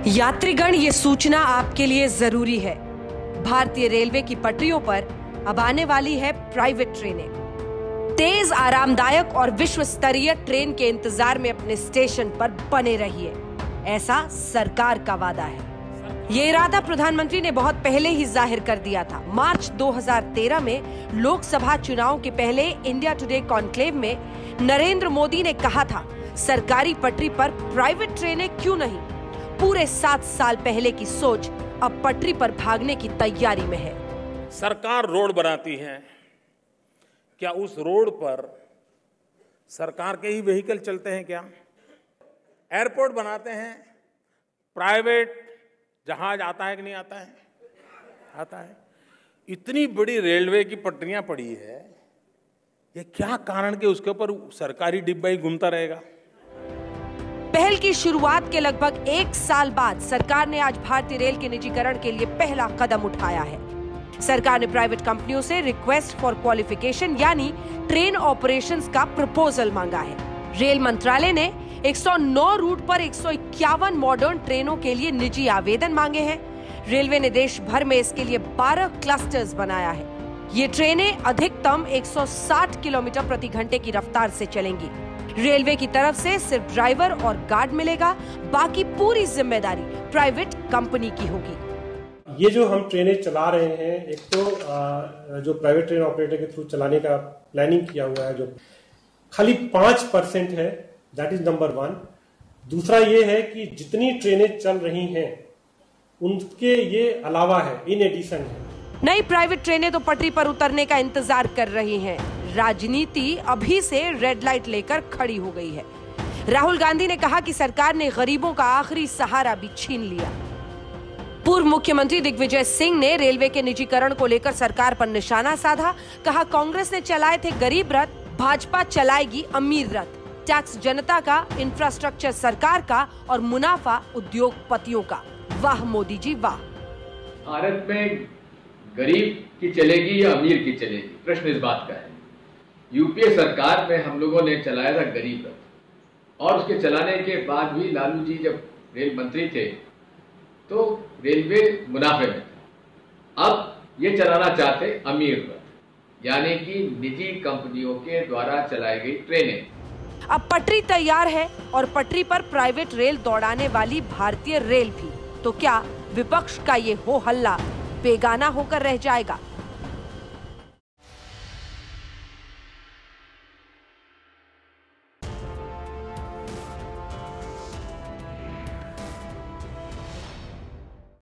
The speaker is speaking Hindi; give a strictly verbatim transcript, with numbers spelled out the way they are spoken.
यात्रीगण, ये सूचना आपके लिए जरूरी है। भारतीय रेलवे की पटरियों पर अब आने वाली है प्राइवेट ट्रेनें। तेज, आरामदायक और विश्व स्तरीय ट्रेन के इंतजार में अपने स्टेशन पर बने रहिए, ऐसा सरकार का वादा है। ये इरादा प्रधानमंत्री ने बहुत पहले ही जाहिर कर दिया था। मार्च दो हज़ार तेरह में लोकसभा चुनाव के पहले इंडिया टुडे कॉन्क्लेव में नरेंद्र मोदी ने कहा था, सरकारी पटरी पर प्राइवेट ट्रेनें क्यों नहीं। पूरे सात साल पहले की सोच अब पटरी पर भागने की तैयारी में है। सरकार रोड बनाती है, क्या उस रोड पर सरकार के ही व्हीकल चलते हैं क्या? एयरपोर्ट बनाते हैं, प्राइवेट जहाज आता है कि नहीं आता है? आता है। इतनी बड़ी रेलवे की पटरियां पड़ी है, ये क्या कारण कि उसके ऊपर सरकारी डिब्बा ही घूमता रहेगा? पहल की शुरुआत के लगभग एक साल बाद सरकार ने आज भारतीय रेल के निजीकरण के लिए पहला कदम उठाया है। सरकार ने प्राइवेट कंपनियों से रिक्वेस्ट फॉर क्वालिफिकेशन यानी ट्रेन ऑपरेशंस का प्रपोजल मांगा है। रेल मंत्रालय ने एक सौ नौ रूट पर एक सौ इक्यावन मॉडर्न ट्रेनों के लिए निजी आवेदन मांगे हैं। रेलवे ने देश भर में इसके लिए बारह क्लस्टर्स बनाया है। ये ट्रेनें अधिकतम एक सौ साठ किलोमीटर प्रति घंटे की रफ्तार से चलेंगी। रेलवे की तरफ से सिर्फ ड्राइवर और गार्ड मिलेगा, बाकी पूरी जिम्मेदारी प्राइवेट कंपनी की होगी। ये जो हम ट्रेनें चला रहे हैं, एक तो जो प्राइवेट ट्रेन ऑपरेटर के थ्रू चलाने का प्लानिंग किया हुआ है, जो खाली पांच परसेंट है, दैट इज नंबर वन। दूसरा ये है कि जितनी ट्रेनें चल रही हैं उनके ये अलावा है, इन एडिशन है। नई प्राइवेट ट्रेनें तो पटरी पर उतरने का इंतजार कर रही हैं। राजनीति अभी से रेड लाइट लेकर खड़ी हो गई है। राहुल गांधी ने कहा कि सरकार ने गरीबों का आखिरी सहारा भी छीन लिया। पूर्व मुख्यमंत्री दिग्विजय सिंह ने रेलवे के निजीकरण को लेकर सरकार पर निशाना साधा। कहा, कांग्रेस ने चलाए थे गरीब रथ, भाजपा चलाएगी अमीर रथ। टैक्स जनता का, इंफ्रास्ट्रक्चर सरकार का और मुनाफा उद्योगपतियों का। वाह मोदी जी वाह। भारत में गरीब की चलेगी या अमीर की चलेगी, प्रश्न इस बात का है। यूपीए सरकार में हम लोगों ने चलाया था गरीब रथ, और उसके चलाने के बाद भी लालू जी जब रेल मंत्री थे तो रेलवे मुनाफे में था। अब ये चलाना चाहते अमीर रथ, यानी कि निजी कंपनियों के द्वारा चलाई गई ट्रेनें। अब पटरी तैयार है और पटरी पर प्राइवेट रेल दौड़ाने वाली भारतीय रेल भी। तो क्या विपक्ष का ये हो हल्ला बेगाना होकर रह जाएगा?